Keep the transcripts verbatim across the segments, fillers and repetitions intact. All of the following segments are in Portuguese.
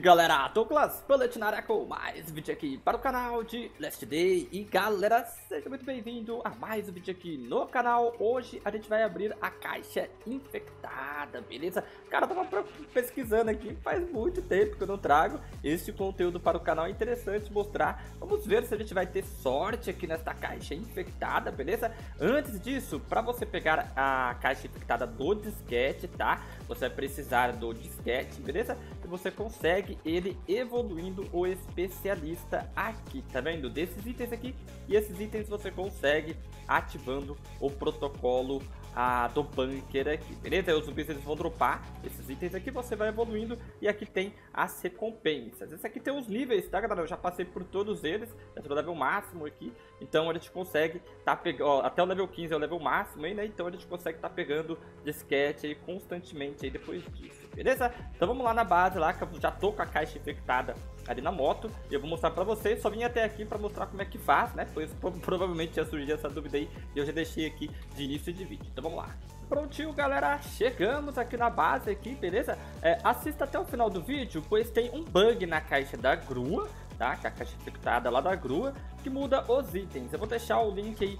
galera, Douglas Bullet na área com mais um vídeo aqui para o canal de Last Day. E galera, seja muito bem-vindo a mais um vídeo aqui no canal. Hoje a gente vai abrir a caixa infectada, beleza? Cara, eu tava pesquisando aqui, faz muito tempo que eu não trago este conteúdo para o canal, é interessante mostrar. Vamos ver se a gente vai ter sorte aqui nesta caixa infectada, beleza? Antes disso, para você pegar a caixa infectada do disquete, tá? Você vai precisar do disquete, beleza? E você consegue ele evoluindo o especialista aqui, tá vendo? Desses itens aqui, e esses itens você consegue ativando o protocolo ah, do bunker aqui, beleza? Os zumbis eles vão dropar esses itens aqui, você vai evoluindo, e aqui tem as recompensas. Esse aqui tem os níveis, tá galera? Eu já passei por todos eles, já tô no level máximo aqui, então a gente consegue tá pegando, até o level quinze é o level máximo aí, né? Então a gente consegue tá pegando disquete aí constantemente aí depois disso, beleza? Então vamos lá na base lá, que eu já tô com a caixa infectada ali na moto, e eu vou mostrar pra vocês. Só vim até aqui pra mostrar como é que faz, né? Pois provavelmente ia surgir essa dúvida aí, e eu já deixei aqui de início de vídeo. Então vamos lá. Prontinho, galera, chegamos aqui na base aqui, beleza? É, assista até o final do vídeo, pois tem um bug na caixa da grua, tá? Que é a caixa infectada lá da grua, que muda os itens. Eu vou deixar o link aí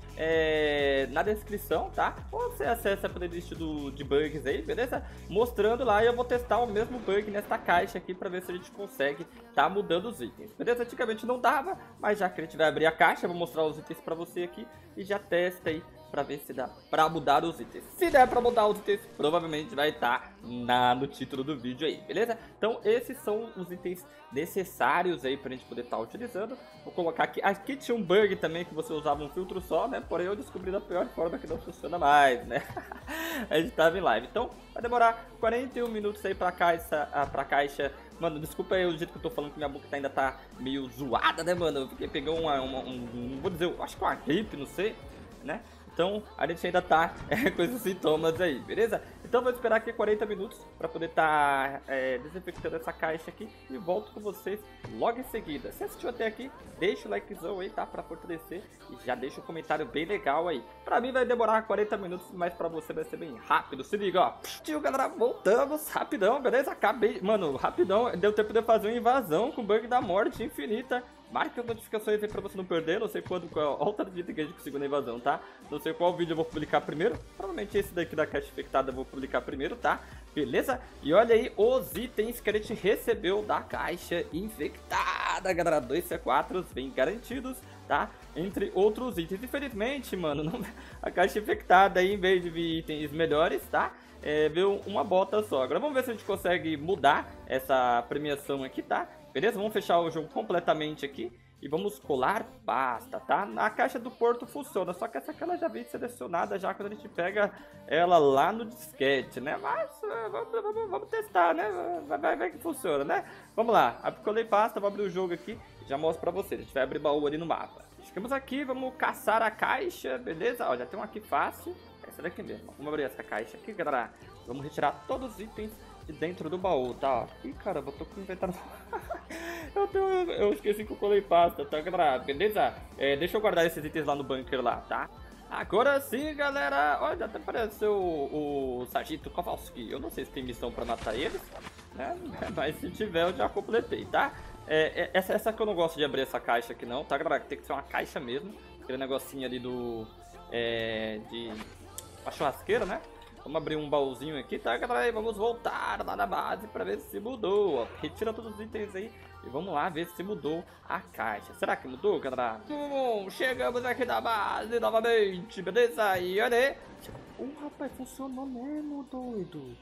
é, na descrição, tá? Ou você acessa a playlist do, de bugs aí, beleza? Mostrando lá, e eu vou testar o mesmo bug nessa caixa aqui pra ver se a gente consegue tá mudando os itens, beleza? Antigamente não dava, mas já que a gente vai abrir a caixa, eu vou mostrar os itens pra você aqui e já testa aí pra ver se dá pra mudar os itens. Se der pra mudar os itens, provavelmente vai estar na, no título do vídeo aí, beleza? Então esses são os itens necessários aí pra gente poder estar utilizando. Vou colocar aqui, aqui tinha um bug também que você usava um filtro só, né? Porém eu descobri da pior forma que não funciona mais, né? A gente tava em live, então vai demorar quarenta e um minutos aí pra caixa, pra caixa. Mano, desculpa aí o jeito que eu tô falando, que minha boca ainda tá meio zoada, né, mano? Eu fiquei pegando uma, uma um, um, vou dizer, eu acho que uma gripe, não sei, né? Então a gente ainda tá é, com esses sintomas aí, beleza? Então vou esperar aqui quarenta minutos para poder estar tá, é, desinfectando essa caixa aqui e volto com vocês logo em seguida. Se assistiu até aqui, deixa o likezão aí, tá? Para fortalecer, e já deixa um comentário bem legal aí. Para mim vai demorar quarenta minutos, mas para você vai ser bem rápido. Se liga, ó. Tio, galera, voltamos rapidão, beleza? Acabei, mano, rapidão. Deu tempo de eu fazer uma invasão com o bug da morte infinita. Marque as notificações aí pra você não perder. Não sei quando, qual outra vida que a gente conseguiu na invasão, tá? Não sei qual vídeo eu vou publicar primeiro. Provavelmente esse daqui da caixa infectada eu vou publicar primeiro, tá? Beleza? E olha aí os itens que a gente recebeu da caixa infectada, galera. Dois C quatro bem garantidos, tá? Entre outros itens. Infelizmente, mano, não... a caixa infectada aí, em vez de vir itens melhores, tá? É, veio uma bota só. Agora vamos ver se a gente consegue mudar essa premiação aqui, tá? Beleza? Vamos fechar o jogo completamente aqui e vamos colar basta, tá? Na caixa do porto funciona, só que essa aqui ela já vem selecionada já quando a gente pega ela lá no disquete, né? Mas uh, vamos, vamos, vamos testar, né? Vai, vai ver que funciona, né? Vamos lá, colei pasta, vou abrir o jogo aqui e já mostro pra vocês. A gente vai abrir baú ali no mapa. Chegamos aqui, vamos caçar a caixa, beleza? Ó, já tem um aqui fácil, essa daqui mesmo. Vamos abrir essa caixa aqui, galera. Vamos retirar todos os itens de dentro do baú, tá? Ih, caramba, eu tô com o inventário... eu, tenho... eu esqueci que eu colei pasta, tá, galera? Beleza? É, deixa eu guardar esses itens lá no bunker lá, tá? Agora sim, galera. Olha, até apareceu o, o Sargento Kowalski. Eu não sei se tem missão pra matar eles, né? Mas se tiver, eu já completei, tá? É, essa, essa que eu não gosto de abrir essa caixa aqui não, tá, galera? Tem que ser uma caixa mesmo. Aquele negocinho ali do... É, de... uma churrasqueira, né? Vamos abrir um baúzinho aqui, tá, galera? E vamos voltar lá na base pra ver se mudou, ó. Retira todos os itens aí e vamos lá ver se mudou a caixa. Será que mudou, galera? Bom, chegamos aqui na base novamente, beleza? E olha aí. Uh, rapaz, funcionou mesmo, doido.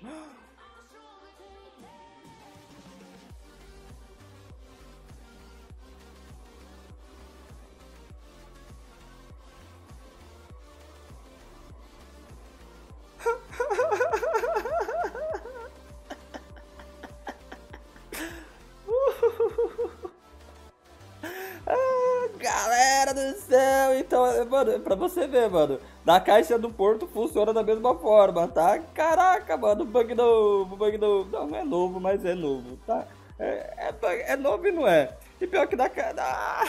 Galera do céu, então, mano, pra você ver, mano, na caixa do porto funciona da mesma forma, tá? Caraca, mano, bug novo, bug novo. Não, não é novo, mas é novo, tá? É, é, bug, é novo e não é. E pior que na cara...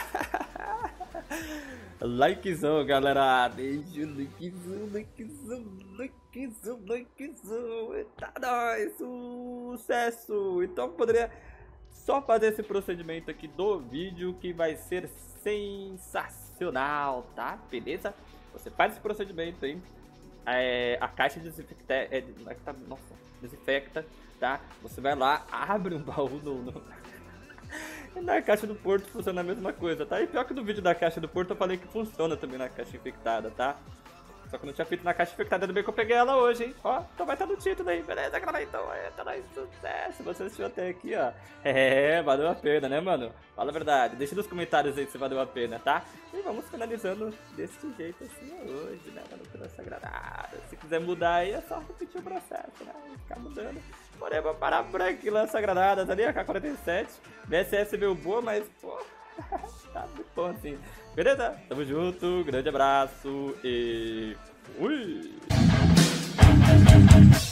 Likezão, galera. Deixa o likezão, likezão, likezão, likezão. Eita, nóis, sucesso. Então poderia... só fazer esse procedimento aqui do vídeo que vai ser sensacional, tá? Beleza? Você faz esse procedimento aí, é, a caixa desinfecta, é, nossa, desinfecta, tá? Você vai lá, abre um baú no... no... na caixa do Porto funciona a mesma coisa, tá? E pior que no vídeo da caixa do Porto eu falei que funciona também na caixa infectada, tá? Só que eu não tinha feito na caixa infectada, ainda bem que eu peguei ela hoje, hein? Ó, então vai estar no título aí, beleza, galera? Então, é, tá aí, sucesso. Você assistiu até aqui, ó. É, valeu a pena, né, mano? Fala a verdade. Deixa nos comentários aí se valeu a pena, tá? E vamos finalizando desse jeito assim hoje, né, mano? Pela Sagradada. Se quiser mudar aí, é só repetir o processo, né? Ficar mudando. Porém, vou parar por aqui, lança granadas ali, a K quarenta e sete. V S S veio boa, mas, pô, tá muito bom assim. Beleza? Tamo junto, grande abraço e fui!